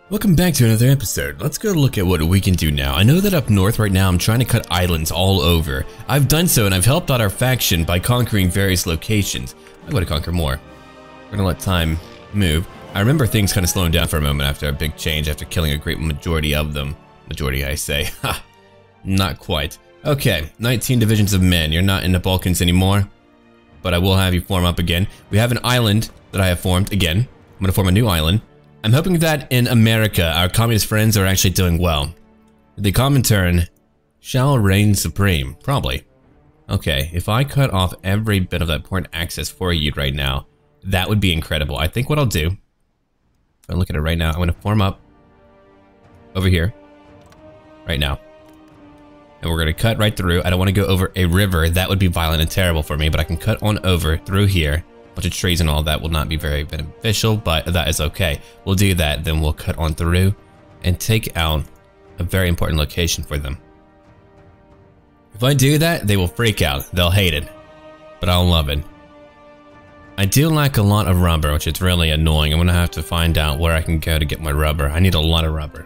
Welcome back to another episode. Let's go look at what we can do now. I know that up north right now I'm trying to cut islands all over. I've done so and I've helped out our faction by conquering various locations. I want to conquer more. We're gonna let time move. I remember things kind of slowing down for a moment after a big change, after killing a great majority of them. Majority, I say. Ha! Not quite. Okay, 19 divisions of men. You're not in the Balkans anymore, but I will have you form up again. We have an island that I have formed again. I'm gonna form a new island. I'm hoping that in America, our communist friends are actually doing well. The Comintern shall reign supreme, probably. Okay, if I cut off every bit of that port access for you right now, that would be incredible. I think what I'll do, if I look at it right now, I'm going to form up over here, right now. And we're going to cut right through. I don't want to go over a river. That would be violent and terrible for me, but I can cut on over through here. Bunch of trees and all that will not be very beneficial, but that is okay. We'll do that, then we'll cut on through and take out a very important location for them. If I do that, they will freak out. They'll hate it, but I'll love it. I do lack a lot of rubber, which is really annoying. I'm gonna have to find out where I can go to get my rubber. I need a lot of rubber.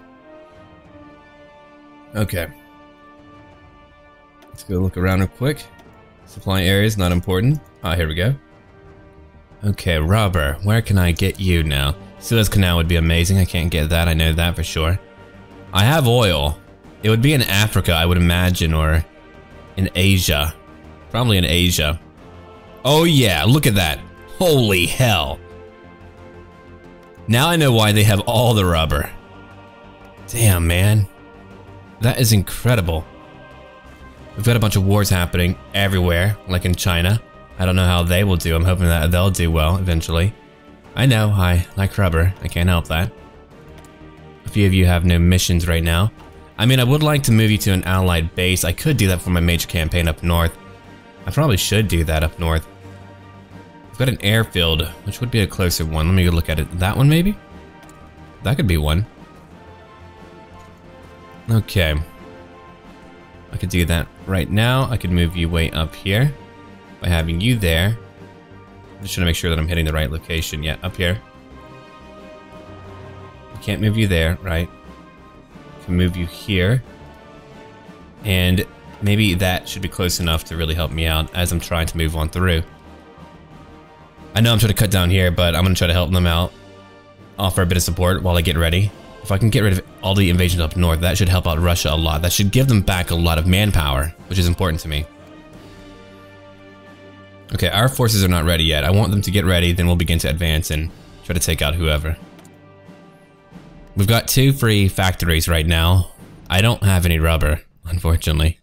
Okay. Let's go look around real quick. Supply areas, not important. Ah, here we go. Okay, rubber. Where can I get you now? Suez Canal would be amazing. I can't get that. I know that for sure. I have oil. It would be in Africa, I would imagine, or in Asia. Probably in Asia. Oh yeah, look at that. Holy hell. Now I know why they have all the rubber. Damn, man. That is incredible. We've got a bunch of wars happening everywhere, like in China. I don't know how they will do. I'm hoping that they'll do well eventually. I know, I like rubber. I can't help that. A few of you have no missions right now. I mean, I would like to move you to an allied base. I could do that for my major campaign up north. I probably should do that up north. I've got an airfield, which would be a closer one. Let me go look at it. That one, maybe? That could be one. Okay. I could do that right now. I could move you way up here. By having you there. I'm just trying to make sure that I'm hitting the right location. Yeah, up here. I can't move you there, right? I can move you here. And maybe that should be close enough to really help me out as I'm trying to move on through. I know I'm trying to cut down here, but I'm going to try to help them out. Offer a bit of support while I get ready. If I can get rid of all the invasions up north, that should help out Russia a lot. That should give them back a lot of manpower, which is important to me. Okay, our forces are not ready yet. I want them to get ready, then we'll begin to advance and try to take out whoever. We've got 2 free factories right now. I don't have any rubber, unfortunately.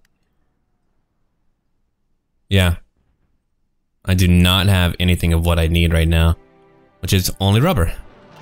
Yeah. I do not have anything of what I need right now, which is only rubber.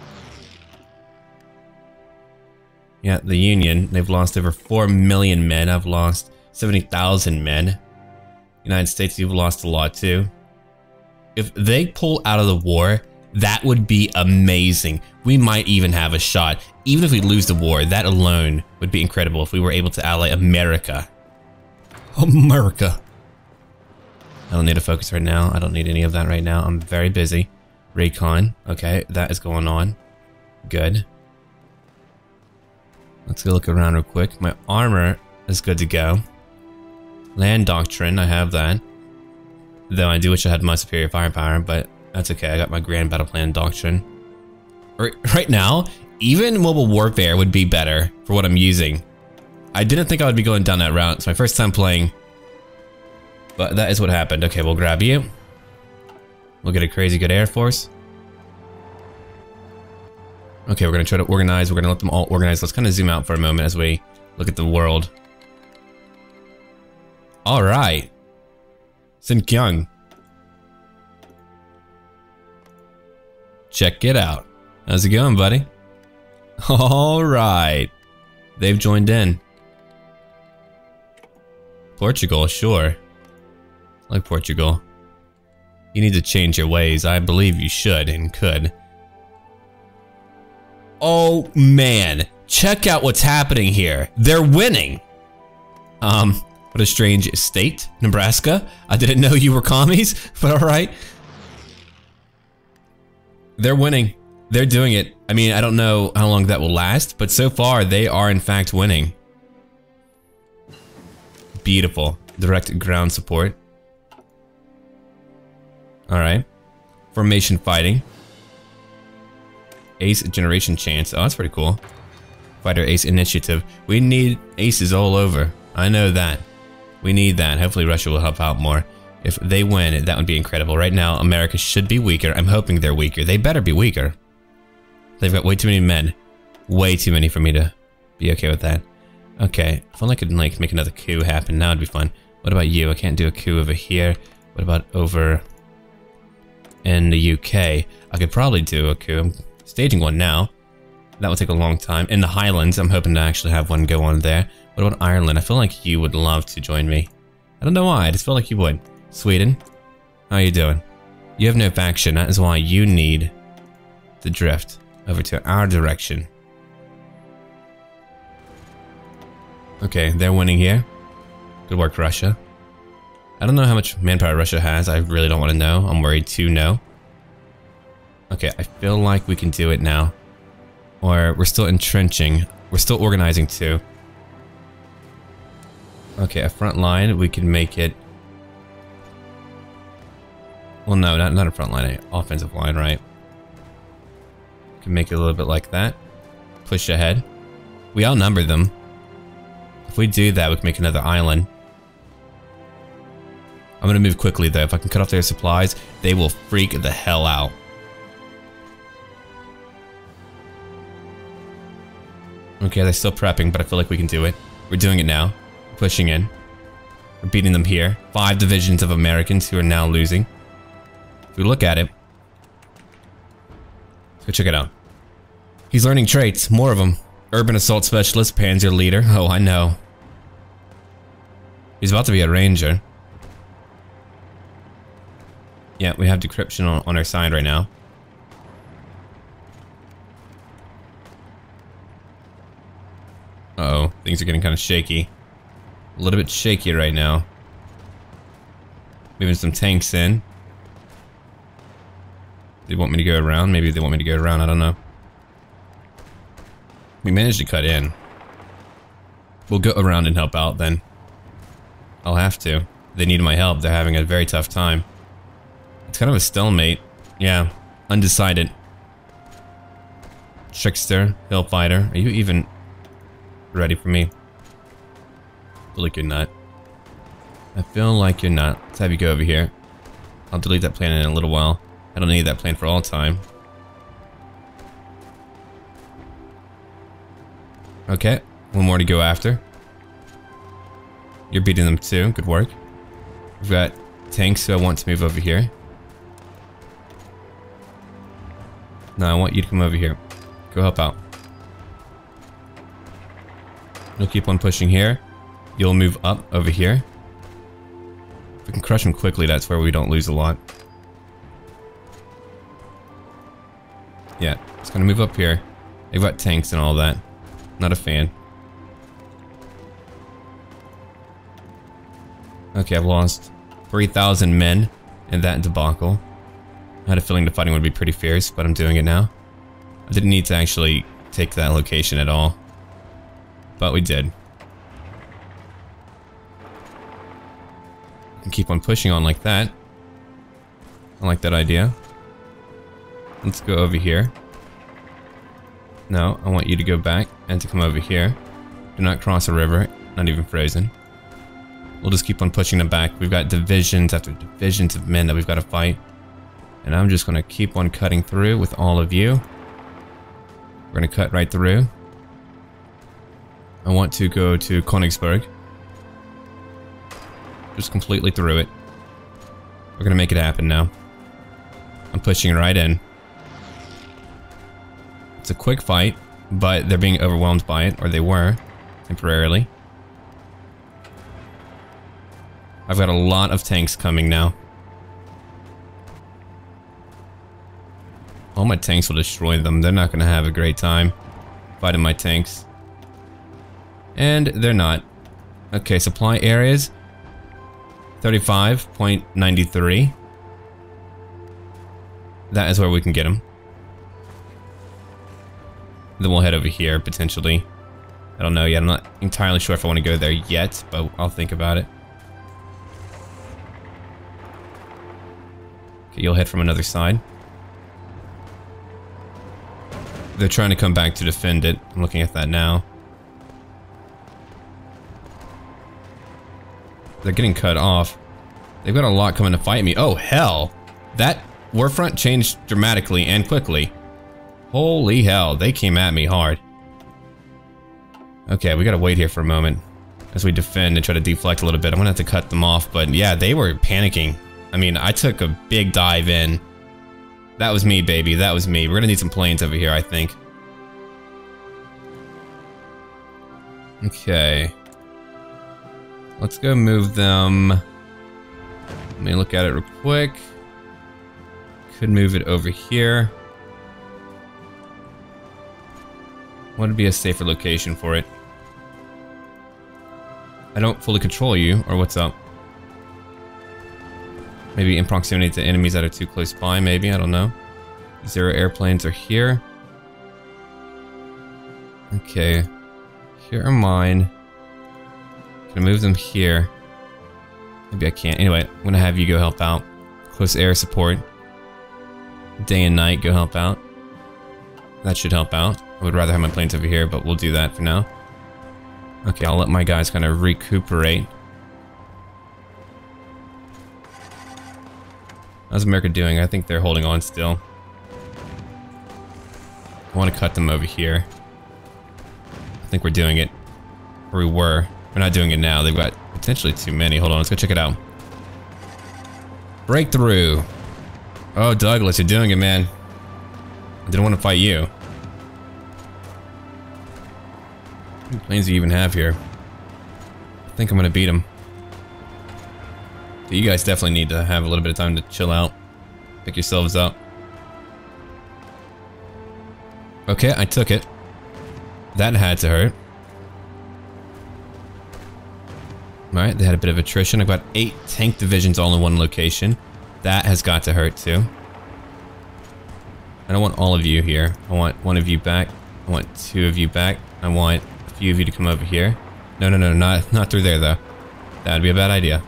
Yeah, the Union, they've lost over 4 million men. I've lost 70,000 men. United States, you've lost a lot too. If they pull out of the war, that would be amazing. We might even have a shot. Even if we lose the war, that alone would be incredible if we were able to ally America. America. I don't need to focus right now. I don't need any of that right now. I'm very busy. Recon. Okay, that is going on. Good. Let's go look around real quick. My armor is good to go. Land Doctrine, I have that. Though I do wish I had my superior firepower, but that's okay. I got my Grand Battle Plan Doctrine. Right now, even mobile warfare would be better for what I'm using. I didn't think I would be going down that route. It's my first time playing, but that is what happened. Okay, we'll grab you. We'll get a crazy good air force. Okay, we're gonna try to organize. We're gonna let them all organize. Let's kind of zoom out for a moment as we look at the world. All right. Sinkyung. Check it out. How's it going, buddy? All right. They've joined in. Portugal, sure. I like Portugal. You need to change your ways. I believe you should and could. Oh, man. Check out what's happening here. They're winning. What a strange state, Nebraska. I didn't know you were commies, but alright. They're winning. They're doing it. I mean, I don't know how long that will last, but so far they are in fact winning. Beautiful. Direct ground support. Alright. Formation fighting. Ace generation chance. Oh, that's pretty cool. Fighter ace initiative. We need aces all over. I know that. We need that. Hopefully Russia will help out more. If they win, that would be incredible. Right now, America should be weaker. I'm hoping they're weaker. They better be weaker. They've got way too many men. Way too many for me to be okay with that. Okay, if only I could like make another coup happen, now it'd be fun. What about you? I can't do a coup over here. What about over in the UK? I could probably do a coup. I'm staging one now. That will take a long time. In the Highlands, I'm hoping to actually have one go on there. What about Ireland? I feel like you would love to join me. I don't know why, I just feel like you would. Sweden, how are you doing? You have no faction, that is why you need to drift over to our direction. Okay, they're winning here. Good work, Russia. I don't know how much manpower Russia has. I really don't want to know. I'm worried to know. Okay, I feel like we can do it now. Or we're still entrenching. We're still organizing too. Okay, a front line. We can make it... Well, no, not a front line. An offensive line, right? We can make it a little bit like that. Push ahead. We outnumber them. If we do that, we can make another island. I'm gonna move quickly though. If I can cut off their supplies, they will freak the hell out. Okay, they're still prepping, but I feel like we can do it. We're doing it now. Pushing in. We're beating them here. 5 divisions of Americans who are now losing. If we look at it, let's go check it out. He's learning traits, more of them. Urban assault specialist, panzer leader. Oh, I know. He's about to be a ranger. Yeah, we have decryption on our side right now. Uh-oh, things are getting kind of shaky. A little bit shaky right now. Moving some tanks in. They want me to go around. Maybe they want me to go around. I don't know. We managed to cut in. We'll go around and help out then. I'll have to. They need my help. They're having a very tough time. It's kind of a stalemate. Yeah. Undecided. Trickster. Hillfighter. Are you even ready for me? I feel like you're not. I feel like you're not. Let's have you go over here. I'll delete that plan in a little while. I don't need that plan for all time. Okay, one more to go after. You're beating them too, good work. We've got tanks who I want to move over here. No, I want you to come over here. Go help out. You'll keep on pushing here. You'll move up over here. If we can crush them quickly, that's where we don't lose a lot. Yeah, just gonna move up here. They've got tanks and all that. Not a fan. Okay, I've lost 3,000 men in that debacle. I had a feeling the fighting would be pretty fierce, but I'm doing it now. I didn't need to actually take that location at all. But we did. And keep on pushing on like that. I like that idea. Let's go over here. No, I want you to go back and to come over here. Do not cross a river, not even frozen. We'll just keep on pushing them back. We've got divisions after divisions of men that we've got to fight. And I'm just going to keep on cutting through with all of you. We're going to cut right through. I want to go to Königsberg. Just completely through it. We're going to make it happen now. I'm pushing right in. It's a quick fight, but they're being overwhelmed by it, or they were, temporarily. I've got a lot of tanks coming now. All my tanks will destroy them. They're not going to have a great time fighting my tanks. And they're not. Okay, supply areas. 35.93. That is where we can get them. Then we'll head over here, potentially. I don't know yet. I'm not entirely sure if I want to go there yet, but I'll think about it. Okay, you'll head from another side. They're trying to come back to defend it. I'm looking at that now. They're getting cut off. They've got a lot coming to fight me. Oh, hell. That war front changed dramatically and quickly. Holy hell, they came at me hard. Okay, we gotta wait here for a moment as we defend and try to deflect a little bit. I'm gonna have to cut them off, but yeah, they were panicking. I mean, I took a big dive in. That was me, baby. That was me. We're gonna need some planes over here, I think. Okay. Let's go move them. Let me look at it real quick. Could move it over here. What would be a safer location for it? I don't fully control you, or what's up? Maybe in proximity to enemies that are too close by, maybe, I don't know. 0 airplanes are here. Okay. Here are mine. Can I move them here? Maybe I can't. Anyway, I'm gonna have you go help out. Close air support. Day and night, go help out. That should help out. I would rather have my planes over here, but we'll do that for now. Okay, I'll let my guys kind of recuperate. How's America doing? I think they're holding on still. I want to cut them over here. I think we're doing it. Or we were. We're not doing it now. They've got potentially too many. Hold on, let's go check it out. Breakthrough. Oh, Douglas, you're doing it, man. I didn't want to fight you. How many planes do you even have here? I think I'm gonna beat them. You guys definitely need to have a little bit of time to chill out. Pick yourselves up. Okay, I took it. That had to hurt. Alright, they had a bit of attrition. I've got 8 tank divisions all in one location. That has got to hurt too. I don't want all of you here. I want 1 of you back. I want 2 of you back. I want a few of you to come over here. No, not through there though. That'd be a bad idea.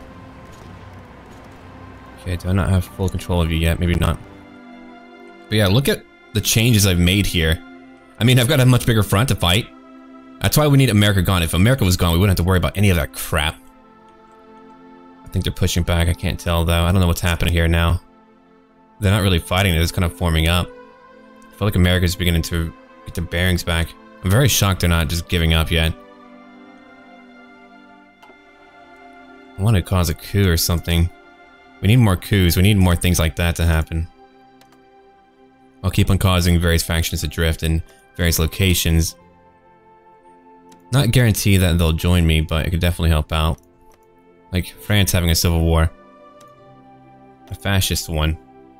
Okay, do I not have full control of you yet? Maybe not. But yeah, look at the changes I've made here. I mean, I've got a much bigger front to fight. That's why we need America gone. If America was gone, we wouldn't have to worry about any of that crap. I think they're pushing back. I can't tell, though. I don't know what's happening here now. They're not really fighting. They're just kind of forming up. I feel like America's beginning to get their bearings back. I'm very shocked they're not just giving up yet. I want to cause a coup or something. We need more coups. We need more things like that to happen. I'll keep on causing various factions to drift in various locations. Not guarantee that they'll join me, but it could definitely help out. Like France having a civil war. A fascist one.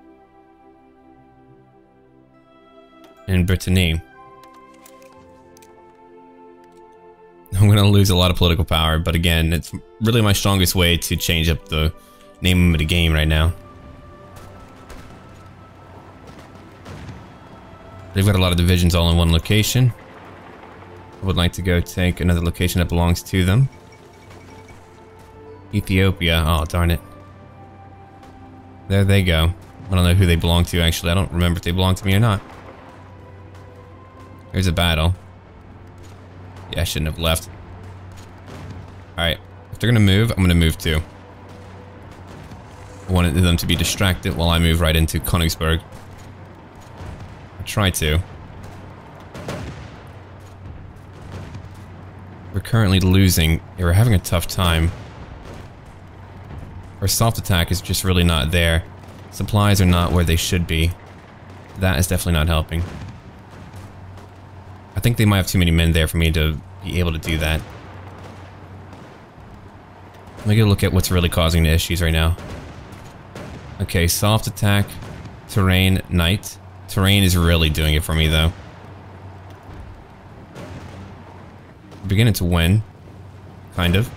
In Brittany. I'm gonna lose a lot of political power, but again, it's really my strongest way to change up the name of the game right now. They've got a lot of divisions all in one location. I would like to go take another location that belongs to them. Ethiopia. Oh, darn it. There they go. I don't know who they belong to, actually. I don't remember if they belong to me or not. Here's a battle. Yeah, I shouldn't have left. Alright. If they're gonna move, I'm gonna move too. I wanted them to be distracted while I move right into Königsberg. I'll try to. We're currently losing. Yeah, we're having a tough time. Our soft attack is just really not there. Supplies are not where they should be. That is definitely not helping. I think they might have too many men there for me to be able to do that. Let me go look at what's really causing the issues right now. Okay, soft attack, terrain, night. Terrain is really doing it for me though. Beginning to win. Kind of.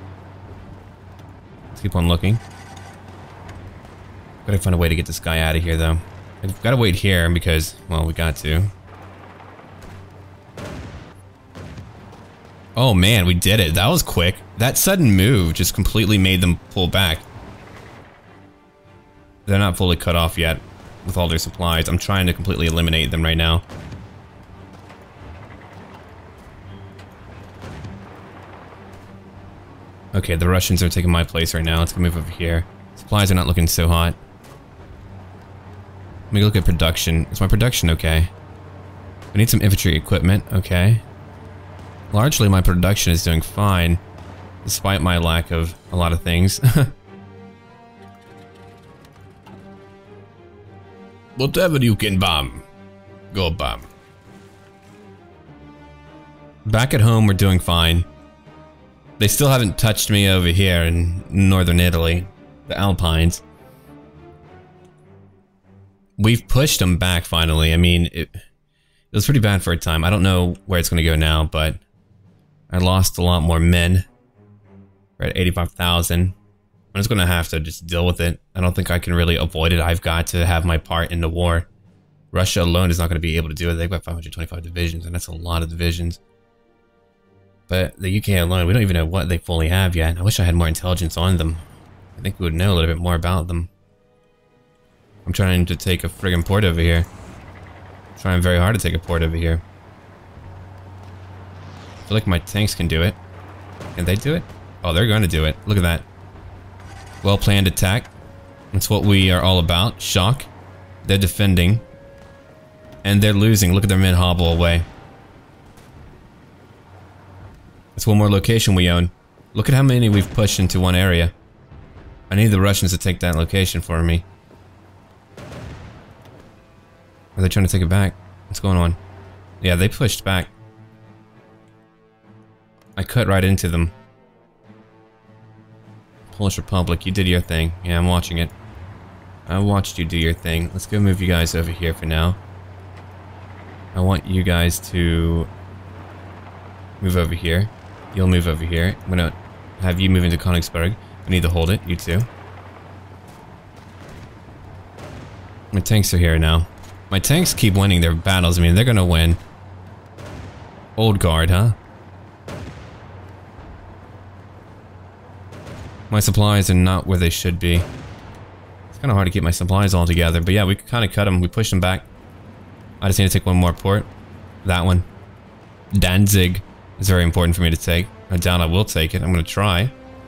Let's keep on looking. Gotta find a way to get this guy out of here though. I've gotta wait here because, well, we got to. Oh man, we did it. That was quick. That sudden move just completely made them pull back. They're not fully cut off yet with all their supplies. I'm trying to completely eliminate them right now. Okay, the Russians are taking my place right now. Let's go move over here. Supplies are not looking so hot. Let me look at production. Is my production okay? I need some infantry equipment. Okay. Largely my production is doing fine, despite my lack of a lot of things. Whatever you can bomb, go bomb. Back at home, we're doing fine. They still haven't touched me over here in northern Italy, the Alpines. We've pushed them back finally. I mean, it was pretty bad for a time. I don't know where it's going to go now, but I lost a lot more men. We're at 85,000. I'm just going to have to just deal with it. I don't think I can really avoid it. I've got to have my part in the war. Russia alone is not going to be able to do it. They've got 525 divisions, and that's a lot of divisions. But the UK alone, we don't even know what they fully have yet. I wish I had more intelligence on them. I think we would know a little bit more about them. I'm trying to take a friggin' port over here. I'm trying very hard to take a port over here. I feel like my tanks can do it. Can they do it? Oh, they're going to do it. Look at that. Well-planned attack. That's what we are all about. Shock. They're defending. And they're losing. Look at their men hobble away. That's one more location we own. Look at how many we've pushed into one area. I need the Russians to take that location for me. Are they trying to take it back? What's going on? Yeah, they pushed back. I cut right into them. Polish Republic, you did your thing. Yeah, I'm watching it. I watched you do your thing. Let's go move you guys over here for now. I want you guys to move over here. You'll move over here. I'm gonna have you move into Königsberg. We need to hold it, you too. My tanks are here now. My tanks keep winning their battles. I mean, they're gonna win. Old Guard, huh? My supplies are not where they should be. It's kind of hard to keep my supplies all together. But yeah, we kind of cut them. We pushed them back. I just need to take one more port. That one. Danzig is very important for me to take. I doubt I will take it. I'm going to try.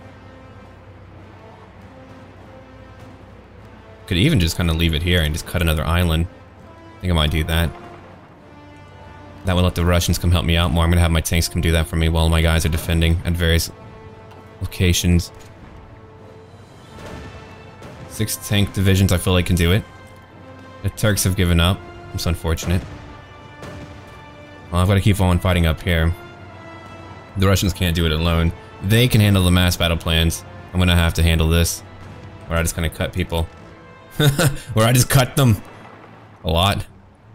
Could even just kind of leave it here and just cut another island. I think I might do that. That will let the Russians come help me out more. I'm going to have my tanks come do that for me while my guys are defending at various locations. 6 tank divisions I feel like can do it. The Turks have given up. It's unfortunate. Well, I've got to keep on fighting up here. The Russians can't do it alone. They can handle the mass battle plans. I'm going to have to handle this. Where I just kind of cut people. Where I just cut them. A lot.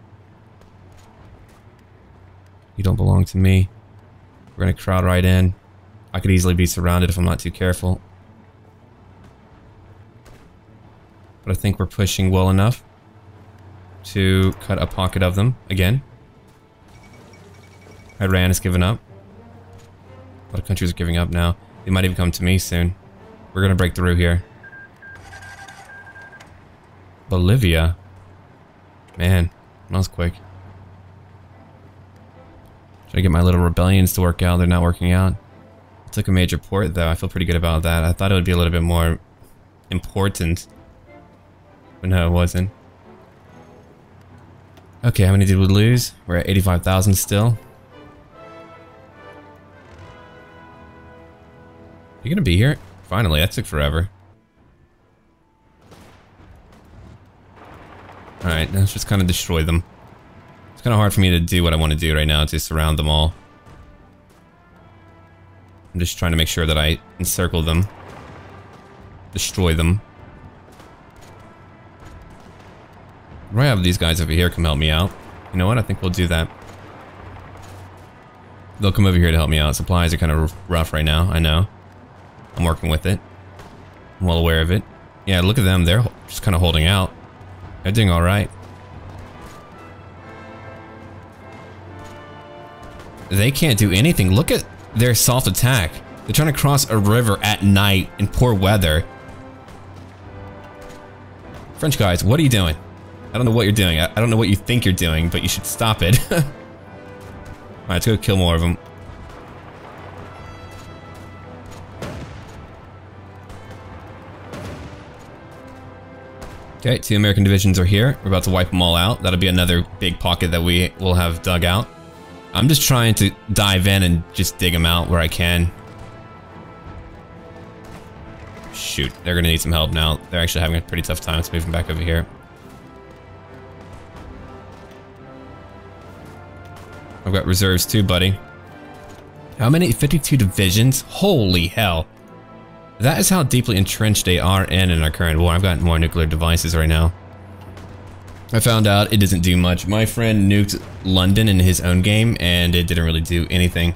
You don't belong to me. We're going to crowd right in. I could easily be surrounded if I'm not too careful. But I think we're pushing well enough to cut a pocket of them again. Iran has given up. A lot of countries are giving up now. They might even come to me soon. We're gonna break through here. Bolivia. Man, that was quick. Trying to get my little rebellions to work out. They're not working out. I took a major port though. I feel pretty good about that. I thought it would be a little bit more important. But no, it wasn't. Okay, how many did we lose? We're at 85,000 still. You gonna be here? Finally, that took forever. Alright, let's just kind of destroy them. It's kind of hard for me to do what I want to do right now, to surround them all. I'm just trying to make sure that I encircle them. Destroy them. I'll have these guys over here come help me out. You know what? I think we'll do that. They'll come over here to help me out. Supplies are kind of rough right now, I know. I'm working with it. I'm well aware of it. Yeah, look at them. They're just kind of holding out. They're doing alright. They can't do anything. Look at their soft attack. They're trying to cross a river at night in poor weather. French guys, what are you doing? I don't know what you're doing. I don't know what you think you're doing, but you should stop it. Alright, let's go kill more of them. Okay, 2 American divisions are here. We're about to wipe them all out. That'll be another big pocket that we will have dug out. I'm just trying to dive in and just dig them out where I can. Shoot, they're gonna need some help now. They're actually having a pretty tough time. Let's move them back over here. I've got reserves too, buddy. How many? 52 divisions? Holy hell. That is how deeply entrenched they are in our current war. I've got more nuclear devices right now. I found out it doesn't do much. My friend nuked London in his own game, and it didn't really do anything.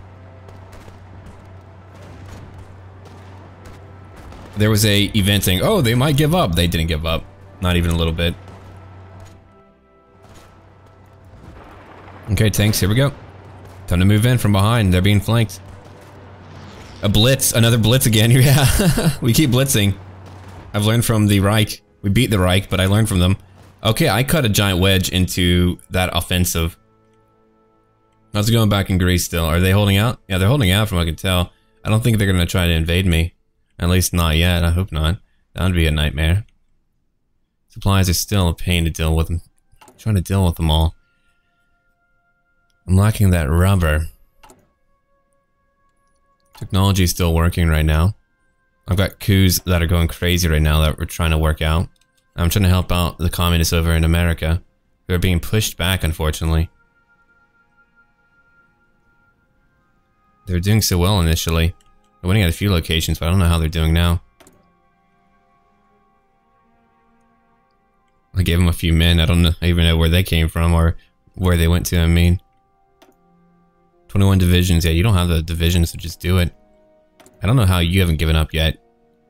There was a event saying, oh, they might give up. They didn't give up. Not even a little bit. Okay, tanks, here we go. Time to move in from behind. They're being flanked. A blitz, another blitz again. Yeah, we keep blitzing. I've learned from the Reich. We beat the Reich, but I learned from them. Okay, I cut a giant wedge into that offensive. How's it going back in Greece still? Are they holding out? Yeah, they're holding out from what I can tell. I don't think they're going to try to invade me. At least not yet. I hope not. That would be a nightmare. Supplies are still a pain to deal with. I'm trying to deal with them all. I'm lacking that rubber. Technology is still working right now. I've got coups that are going crazy right now that we're trying to work out. I'm trying to help out the communists over in America. They're being pushed back, unfortunately. They were doing so well initially. They're winning at a few locations, but I don't know how they're doing now. I gave them a few men. I don't even know where they came from or where they went to, I mean. 21 divisions. Yeah, you don't have the divisions, so just do it. I don't know how you haven't given up yet.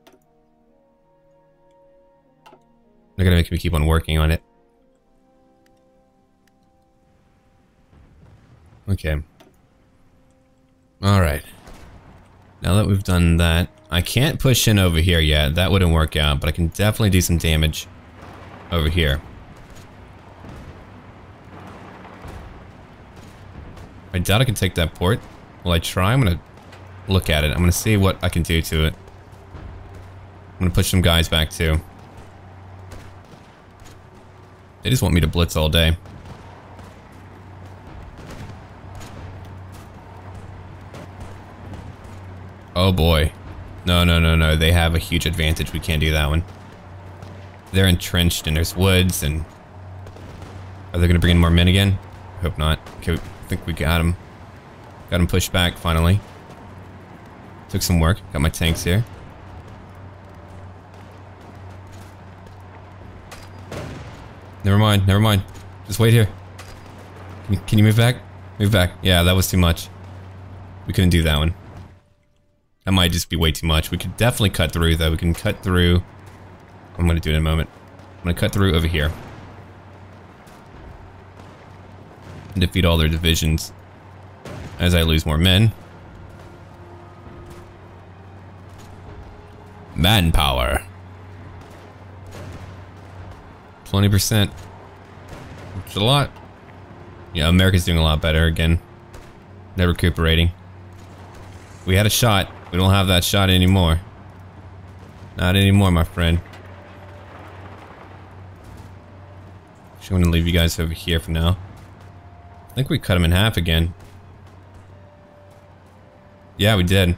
They're gonna make me keep on working on it. Okay. Alright. Now that we've done that, I can't push in over here yet. That wouldn't work out, but I can definitely do some damage over here. I doubt I can take that port. Will I try? I'm gonna look at it. I'm gonna see what I can do to it. I'm gonna push some guys back too. They just want me to blitz all day. Oh boy. No, no, no, no. They have a huge advantage. We can't do that one. They're entrenched and there's woods and... Are they gonna bring in more men again? I hope not. Okay, I think we got him. Got him pushed back, finally. Took some work. Got my tanks here. Never mind, never mind. Just wait here. Can you move back? Move back. Yeah, that was too much. We couldn't do that one. That might just be way too much. We could definitely cut through, though. We can cut through... I'm gonna do it in a moment. I'm gonna cut through over here. And defeat all their divisions. As I lose more men. Manpower. 20%. It's a lot. Yeah, America's doing a lot better again. They're recuperating. We had a shot. We don't have that shot anymore. Not anymore, my friend. Actually, I'm gonna leave you guys over here for now. I think we cut them in half again. Yeah, we did.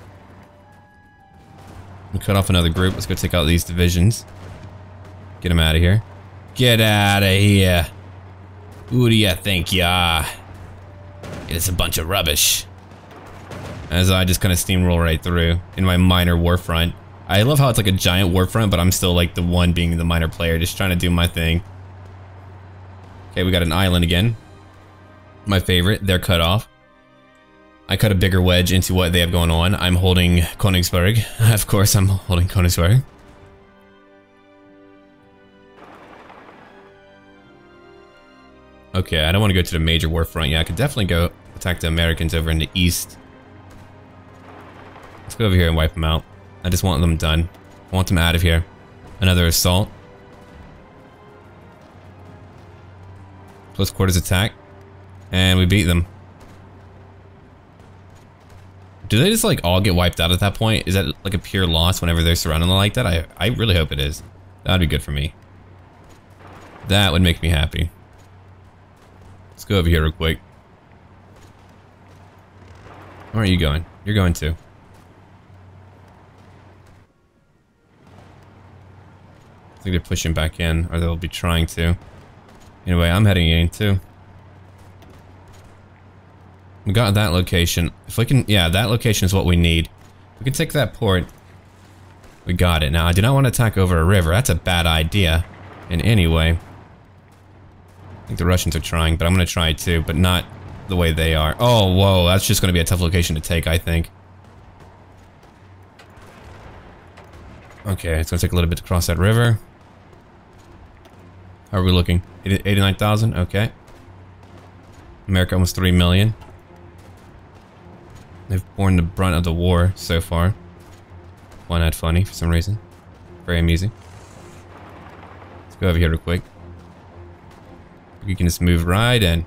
We cut off another group. Let's go take out these divisions. Get them out of here. Get out of here. Who do you think you are? It's a bunch of rubbish. As I just kind of steamroll right through in my minor war front. I love how it's like a giant war front, but I'm still like the one being the minor player, just trying to do my thing. Okay, we got an island again. My favorite. They're cut off. I cut a bigger wedge into what they have going on. I'm holding Königsberg. Of course, I'm holding Königsberg. Okay, I don't want to go to the major war front yet. I could definitely go attack the Americans over in the east. go over here and wipe them out. I just want them done. I want them out of here. Another assault. Close quarters attack. And we beat them. Do they just like all get wiped out at that point? Is that like a pure loss whenever they're surrounded like that? I really hope it is. That would be good for me. That would make me happy. Let's go over here real quick. Where are you going? You're going too. I think they're pushing back in, or they'll be trying to. Anyway, I'm heading in too. We got that location. If we can, yeah, that location is what we need. We can take that port. We got it. Now, I do not want to attack over a river. That's a bad idea in any way. I think the Russians are trying, but I'm going to try too, but not the way they are. Oh, whoa, that's just going to be a tough location to take, I think. Okay, it's going to take a little bit to cross that river. How are we looking? 89,000? Okay. America almost 3 million. They've borne the brunt of the war so far. Find that funny for some reason. Very amusing. Let's go over here real quick. We can just move right in.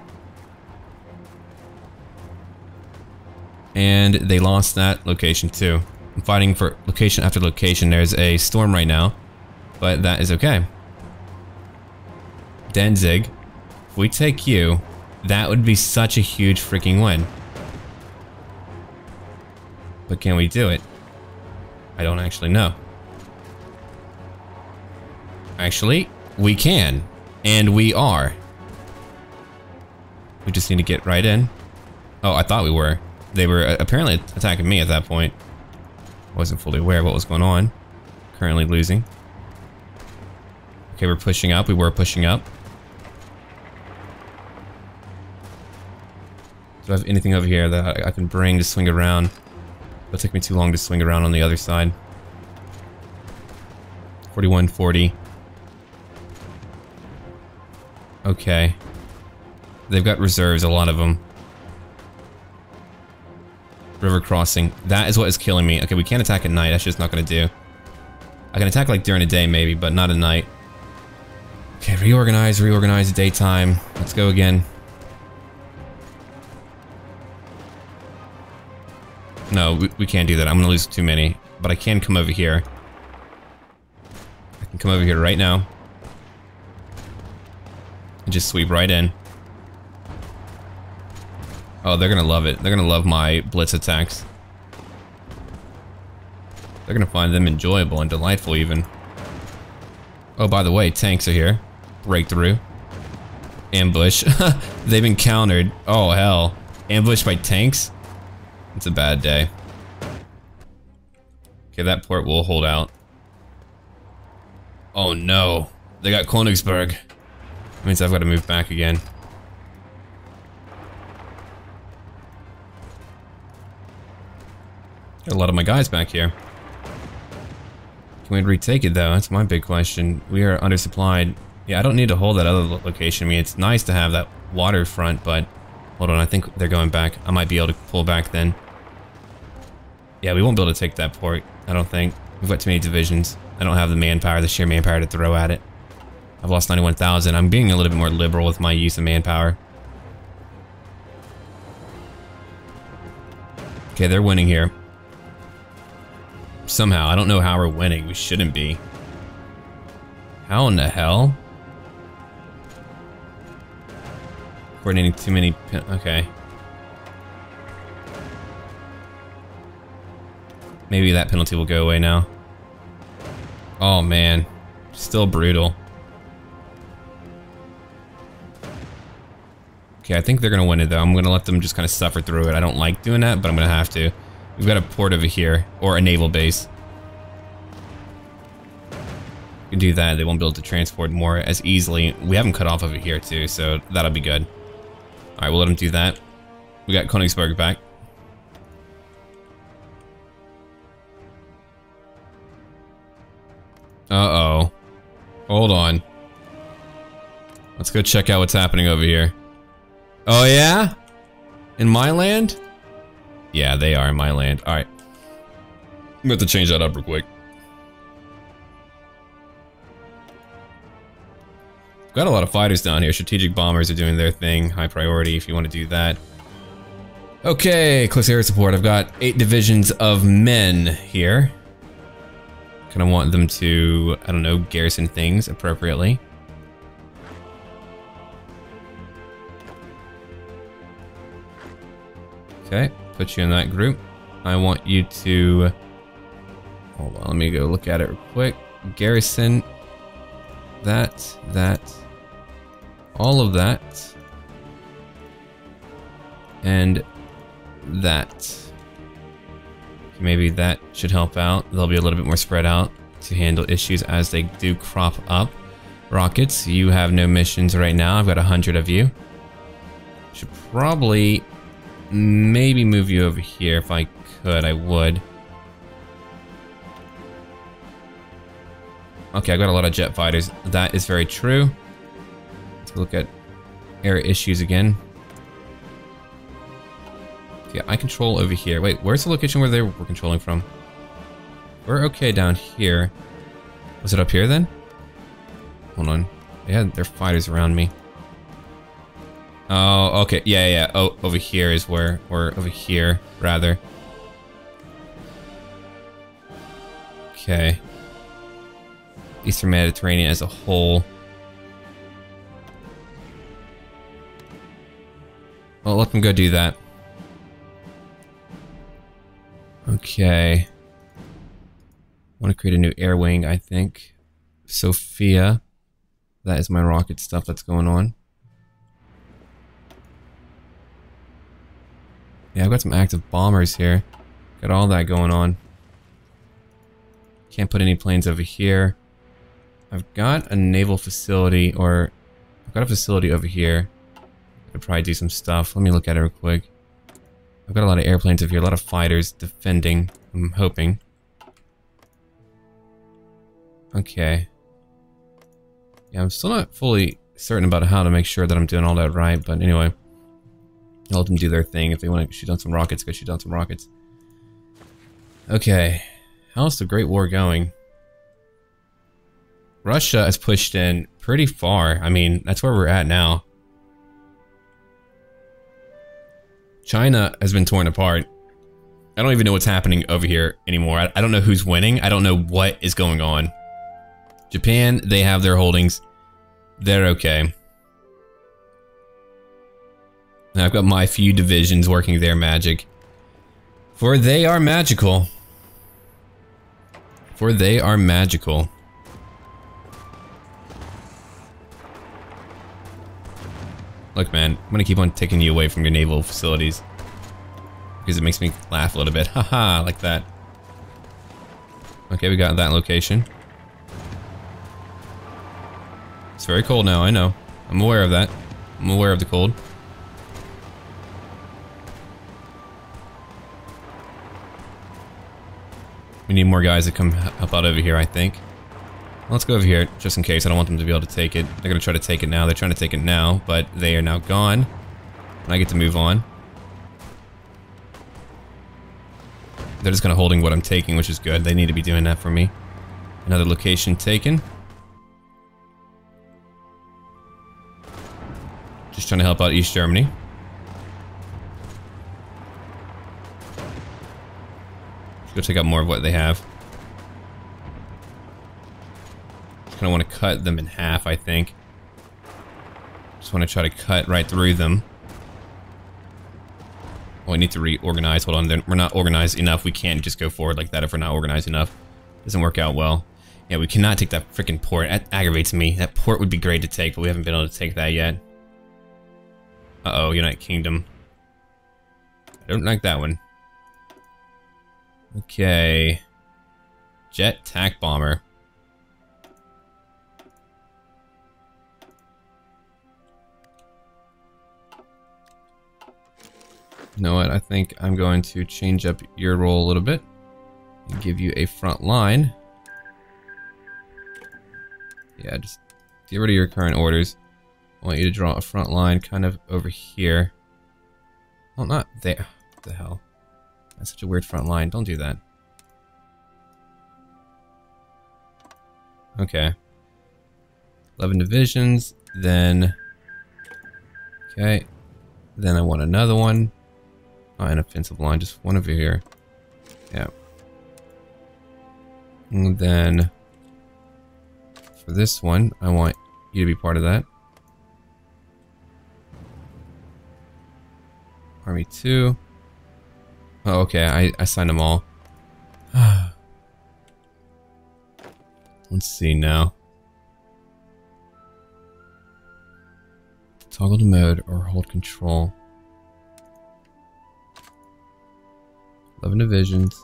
And they lost that location too. I'm fighting for location after location. There's a storm right now, but that is okay. Danzig, if we take you, that would be such a huge freaking win. But can we do it? I don't actually know. Actually, we can. And we are. We just need to get right in. Oh, I thought we were. They were apparently attacking me at that point. I wasn't fully aware of what was going on. Currently losing. Okay, we're pushing up. We were pushing up. Do I have anything over here that I can bring to swing around? It'll take me too long to swing around on the other side. 4140. Okay. They've got reserves, a lot of them. River crossing. That is what is killing me. Okay, we can't attack at night. That's just not going to do. I can attack like during the day maybe, but not at night. Okay, reorganize, daytime. Let's go again. No, we can't do that. I'm going to lose too many. But I can come over here. I can come over here right now. And just sweep right in. Oh, they're going to love it. They're going to love my blitz attacks. They're going to find them enjoyable and delightful even. Oh, by the way, tanks are here. Breakthrough. Ambush. They've been countered. Oh, hell. Ambushed by tanks? It's a bad day. Okay, that port will hold out. Oh no. They got Königsberg. That means I've got to move back again. Got a lot of my guys back here. Can we retake it though? That's my big question. We are undersupplied. Yeah, I don't need to hold that other location. I mean, it's nice to have that waterfront, but hold on, I think they're going back. I might be able to pull back then. Yeah, we won't be able to take that port, I don't think. We've got too many divisions. I don't have the manpower, the sheer manpower to throw at it. I've lost 91,000. I'm being a little bit more liberal with my use of manpower. Okay, they're winning here. Somehow, I don't know how we're winning. We shouldn't be. How in the hell? Coordinating too many... Okay. Maybe that penalty will go away now. Oh man. Still brutal. Okay, I think they're gonna win it though. I'm gonna let them just kind of suffer through it. I don't like doing that, but I'm gonna have to. We've got a port over here, or a naval base. We can do that. They won't be able to transport more as easily. We have them cut off over here too, so that'll be good. Alright, we'll let them do that. We got Königsberg back. Uh-oh. Hold on. Let's go check out what's happening over here. Oh yeah? In my land? Yeah, they are in my land. Alright. I'm going to change that up real quick. Got a lot of fighters down here. Strategic bombers are doing their thing. High priority if you want to do that. Okay, close air support. I've got 8 divisions of men here. Kind of want them to, I don't know, garrison things appropriately. Okay, put you in that group. I want you to... Hold on, let me go look at it real quick. Garrison. That. All of that. And that. Maybe that should help out. They'll be a little bit more spread out to handle issues as they do crop up. Rockets, you have no missions right now. I've got 100 of you. Should probably maybe move you over here. If I could, I would. Okay, I've got a lot of jet fighters. That is very true. Let's look at air issues again. Yeah, I control over here. Wait, where's the location where they were controlling from? We're okay down here. Was it up here then? Hold on. They had their fighters around me. Oh, okay. Yeah. Oh, over here is where, or over here, rather. Okay. Eastern Mediterranean as a whole. Well, let them go do that. Okay. Want to create a new air wing, I think. Sophia. That is my rocket stuff that's going on. Yeah, I've got some active bombers here. Got all that going on. Can't put any planes over here. I've got a naval facility, or I've got a facility over here. I'd probably do some stuff. Let me look at it real quick. I've got a lot of airplanes over here, a lot of fighters defending, I'm hoping. Okay. Yeah, I'm still not fully certain about how to make sure that I'm doing all that right, but anyway. I'll let them do their thing. If they want to shoot down some rockets, go shoot down some rockets. Okay. How's the Great War going? Russia has pushed in pretty far. I mean, that's where we're at now. China has been torn apart. I don't even know what's happening over here anymore. I don't know who's winning. I don't know what is going on. Japan, they have their holdings. They're okay. And I've got my few divisions working their magic. For they are magical. For they are magical. Look, man, I'm gonna keep on taking you away from your naval facilities. Because it makes me laugh a little bit. Haha, like that. Okay, we got that location. It's very cold now, I know. I'm aware of that. I'm aware of the cold. We need more guys to come help out over here, I think. Let's go over here, just in case. I don't want them to be able to take it. They're gonna try to take it now. They're trying to take it now, but they are now gone. And I get to move on. They're just kind of holding what I'm taking, which is good. They need to be doing that for me. Another location taken. Just trying to help out East Germany. Let's go take out more of what they have. Just kind of want to cut them in half, I think. Just want to try to cut right through them. Well, we need to reorganize. Hold on, we're not organized enough. We can't just go forward like that if we're not organized enough. Doesn't work out well. Yeah, we cannot take that freaking port. That aggravates me. That port would be great to take, but we haven't been able to take that yet. Uh-oh, United Kingdom. I don't like that one. Okay. Jet tack bomber. You know what? I think I'm going to change up your role a little bit and give you a front line. Yeah, just get rid of your current orders. I want you to draw a front line kind of over here. Well, not there. What the hell? That's such a weird front line. Don't do that. Okay. 11 divisions, then... Okay. Then I want another one. Oh, an offensive line, just one over here. Yeah. And then... For this one, I want you to be part of that. Army 2. Oh, okay, I signed them all. Let's see now. Toggle to mode or hold control. 11 divisions.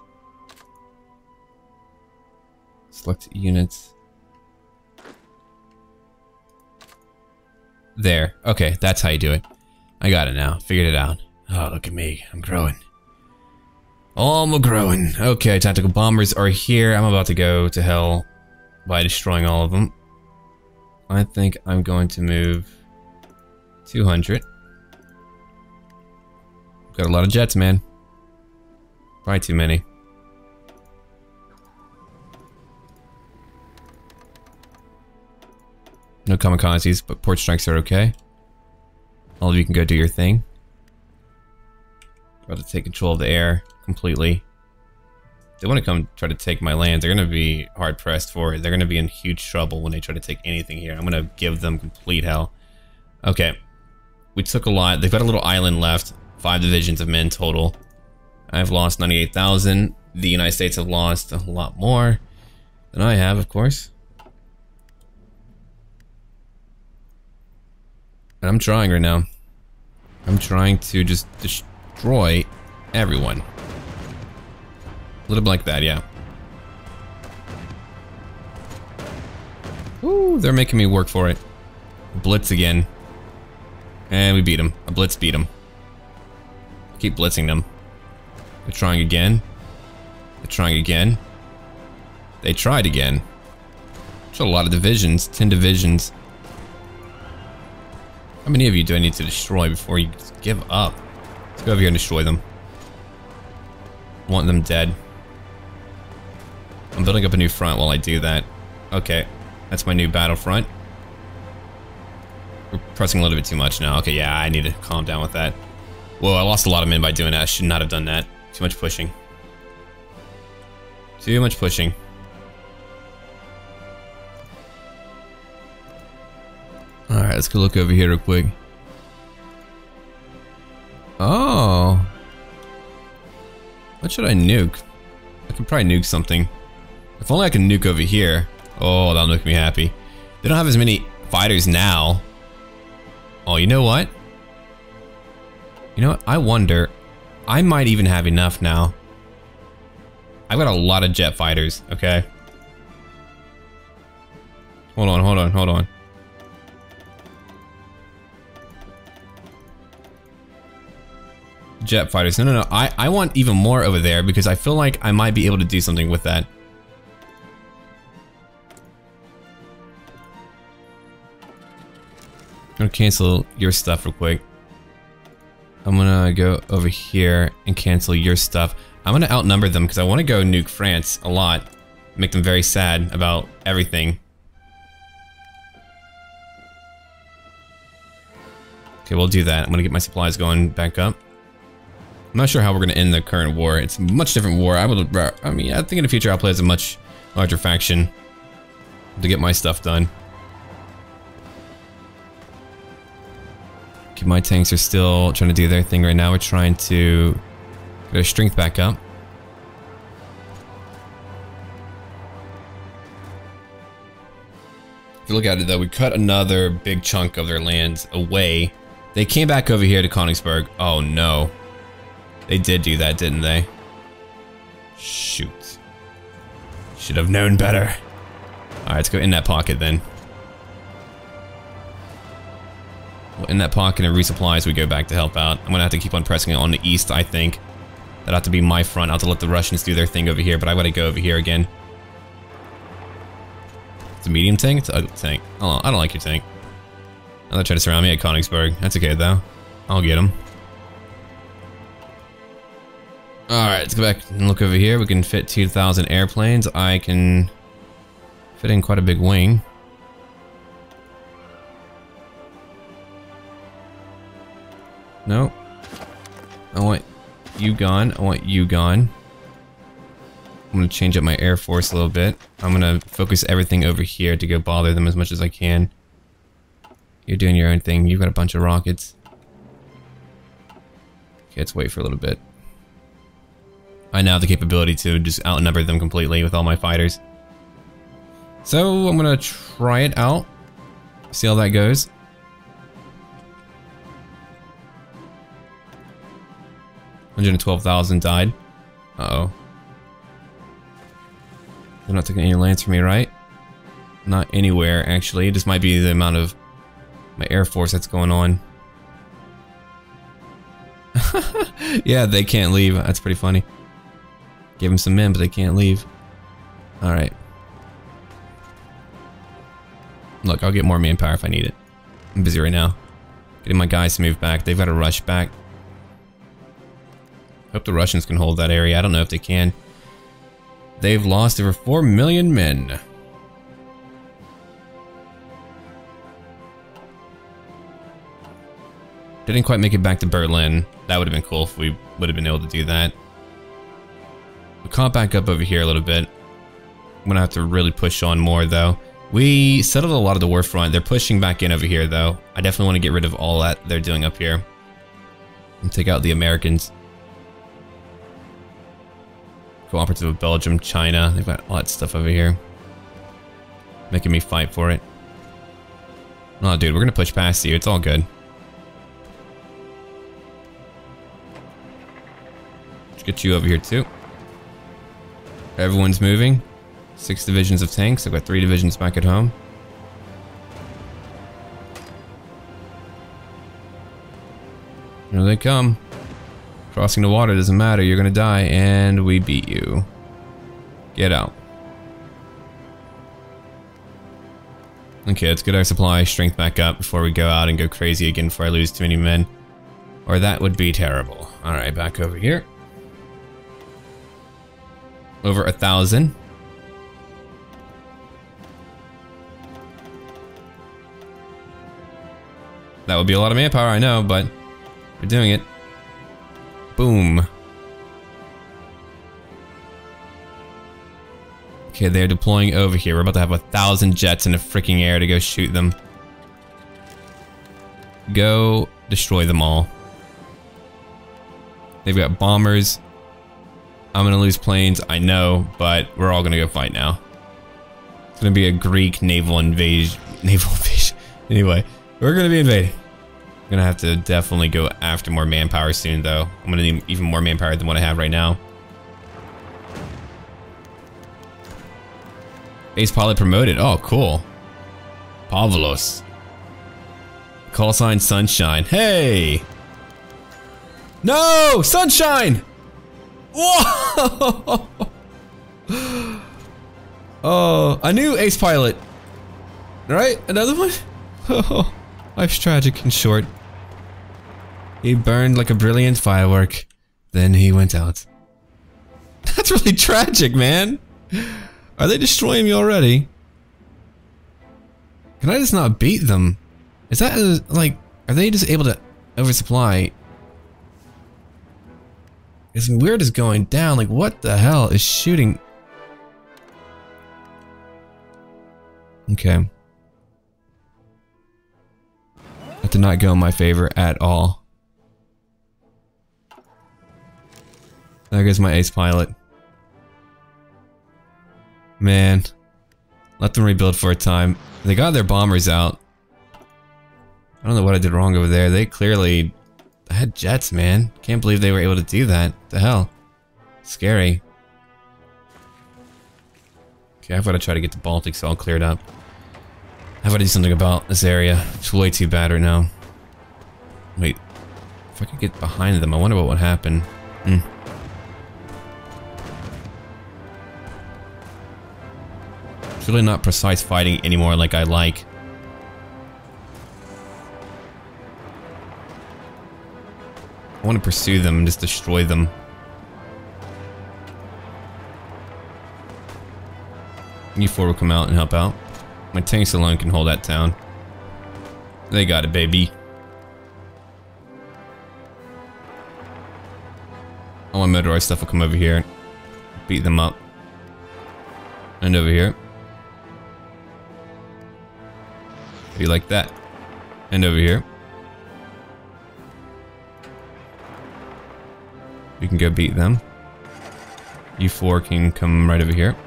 Select units. There. Okay, that's how you do it. I got it now. Figured it out. Oh, look at me. I'm growing. Oh, I'm growing. Okay, tactical bombers are here. I'm about to go to hell by destroying all of them. I think I'm going to move 200. Got a lot of jets, man. Probably too many. No kamikazes, but port strikes are okay. All of you can go do your thing. About to take control of the air completely. If they want to come try to take my land, they're going to be hard pressed for it. They're going to be in huge trouble when they try to take anything here. I'm going to give them complete hell. Okay. We took a lot. They've got a little island left. 5 divisions of men total. I've lost 98,000. The United States have lost a lot more than I have, of course. And I'm trying right now. I'm trying to just destroy everyone. A little bit like that, yeah. Ooh, they're making me work for it. Blitz again. And we beat them. A blitz beat them. Keep blitzing them. They're trying again. They're trying again. They tried again. There's a lot of divisions. 10 divisions. How many of you do I need to destroy before you just give up? Let's go over here and destroy them. I want them dead. I'm building up a new front while I do that. Okay, that's my new battlefront. We're pressing a little bit too much now. Okay, yeah, I need to calm down with that. Whoa, I lost a lot of men by doing that. I should not have done that. Too much pushing. Too much pushing. Alright, let's go look over here real quick. Oh. What should I nuke? I could probably nuke something. If only I can nuke over here. Oh, that'll make me happy. They don't have as many fighters now. Oh, you know what? You know what? I wonder. I might even have enough now. I've got a lot of jet fighters, okay? Hold on, hold on, hold on. Jet fighters. No. I want even more over there because I feel like I might be able to do something with that. I'm gonna cancel your stuff real quick. I'm gonna go over here and cancel your stuff. I'm gonna outnumber them because I want to go nuke France a lot. Make them very sad about everything. Okay, we'll do that. I'm gonna get my supplies going back up. I'm not sure how we're going to end the current war. It's a much different war. I mean, I think in the future I'll play as a much larger faction to get my stuff done. Okay, my tanks are still trying to do their thing right now. We're trying to get our strength back up. If you look at it though, we cut another big chunk of their lands away. They came back over here to Königsberg. Oh no. They did do that, didn't they? Shoot. Should have known better. Alright, let's go in that pocket then. Well, in that pocket and resupply as we go back to help out. I'm gonna have to keep on pressing it on the east, I think. That'll have to be my front. I'll have to let the Russians do their thing over here, but I gotta go over here again. It's a medium tank? It's an ugly tank. Oh, I don't like your tank. They'll try to surround me at Königsberg. That's okay though. I'll get them. Alright, let's go back and look over here. We can fit 2,000 airplanes. I can Fit in quite a big wing. No. I want you gone. I want you gone. I'm gonna change up my Air Force a little bit. I'm gonna focus everything over here to go bother them as much as I can. You're doing your own thing. You've got a bunch of rockets. Okay, let's wait for a little bit. I now have the capability to just outnumber them completely with all my fighters. So I'm gonna try it out. See how that goes. 112,000 died. Uh-oh. They're not taking any lands from me, right? Not anywhere, actually. This might be the amount of my Air Force that's going on. Yeah, they can't leave. That's pretty funny. Give them some men, but they can't leave. Alright. Look, I'll get more manpower if I need it. I'm busy right now. Getting my guys to move back. They've got to rush back. Hope the Russians can hold that area. I don't know if they can. They've lost over 4 million men. Didn't quite make it back to Berlin. That would have been cool if we would have been able to do that. We caught back up over here a little bit. I'm gonna have to really push on more though. We settled a lot of the war front. They're pushing back in over here though. I definitely want to get rid of all that they're doing up here. And take out the Americans. Cooperative with Belgium, China. They've got all that stuff over here. Making me fight for it. Oh dude, we're gonna push past you. It's all good. Let's get you over here too. Everyone's moving. 6 divisions of tanks. I've got 3 divisions back at home. Here they come. Crossing the water doesn't matter. You're gonna die, and we beat you. Get out. Okay, let's get our supply strength back up before we go out and go crazy again before I lose too many men. Or that would be terrible. Alright, back over here. Over 1,000. That would be a lot of manpower, I know, but we're doing it. Boom. Okay, they're deploying over here. We're about to have 1,000 jets in the freaking air to go shoot them. Go destroy them all. They've got bombers. I'm gonna lose planes, I know, but we're all gonna go fight now. It's gonna be a Greek naval invasion. Anyway, we're gonna be invading. I'm gonna have to definitely go after more manpower soon, though. I'm gonna need even more manpower than what I have right now. Ace pilot promoted. Oh, cool. Pavlos. Call sign Sunshine. Hey! No! Sunshine! Whoa! Oh, a new ace pilot. Right? Another one? Oh, life's tragic and short. He burned like a brilliant firework. Then he went out. That's really tragic, man. Are they destroying me already? Can I just not beat them? Is that like, are they just able to oversupply? This weird is going down. Like, what the hell is shooting? Okay. That did not go in my favor at all. There goes my ace pilot. Man. Let them rebuild for a time. They got their bombers out. I don't know what I did wrong over there. They clearly had jets, man. Can't believe they were able to do that. What the hell? Scary. Okay, I've got to try to get the Baltics all cleared up. I've got to do something about this area. It's way too bad right now. Wait. If I could get behind them, I wonder what would happen. It's really not precise fighting anymore like I like. I want to pursue them and just destroy them. U4 will come out and help out. My tanks alone can hold that town. They got it, baby. All my motorized stuff will come over here. Beat them up. And over here. Be like that. And over here. We can go beat them. U4 can come right over here.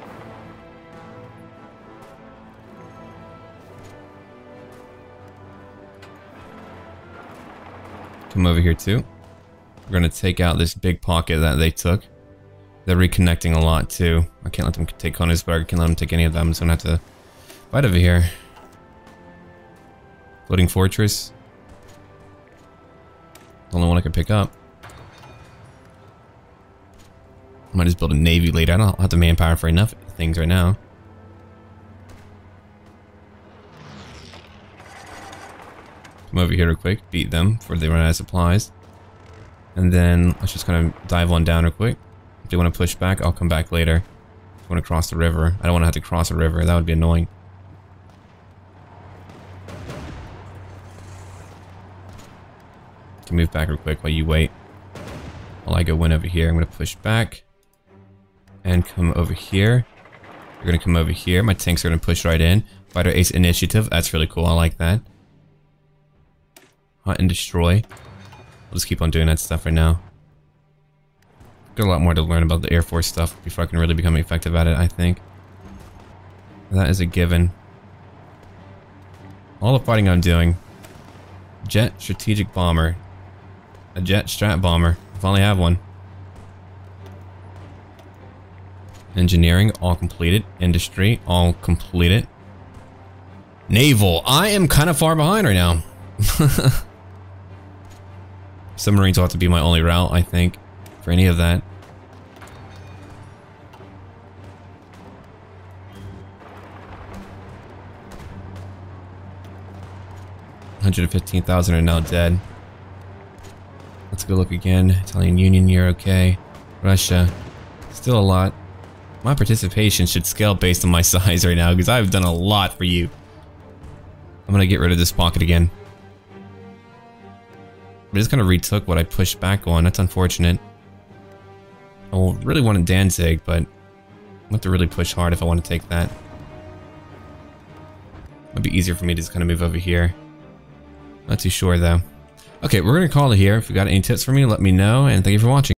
Come over here too. We're gonna take out this big pocket that they took. They're reconnecting a lot too. I can't let them take Konigsberg. I can't let them take any of them, so I'm gonna have to fight over here. Floating fortress. The only one I can pick up. I might just build a navy later. I don't have the manpower for enough things right now. Come over here real quick, beat them before they run out of supplies. And then let's just kind of dive on down real quick. If they want to push back, I'll come back later. If I want to cross the river. I don't want to have to cross a river, that would be annoying. Can move back real quick while you wait. While I go win over here, I'm going to push back. And come over here. You're going to come over here. My tanks are going to push right in. Fighter Ace Initiative, that's really cool, I like that. Hunt and destroy. I'll just keep on doing that stuff right now. Got a lot more to learn about the Air Force stuff before I can really become effective at it, I think. That is a given. All the fighting I'm doing. Jet strategic bomber. A jet strat bomber. I finally have one. Engineering, all completed. Industry, all completed. Naval, I am kind of far behind right now. Submarines will have to be my only route, I think, for any of that. $115,000 are now dead. Let's go look again. Italian Union, you're okay. Russia, still a lot. My participation should scale based on my size right now because I've done a lot for you. I'm gonna get rid of this pocket again. I just kind of retook what I pushed back on. That's unfortunate. I really wanted Danzig, but I have to really push hard if I want to take that. It'd be easier for me to just kind of move over here. Not too sure though. Okay, we're gonna call it here. If you got any tips for me, let me know, and thank you for watching.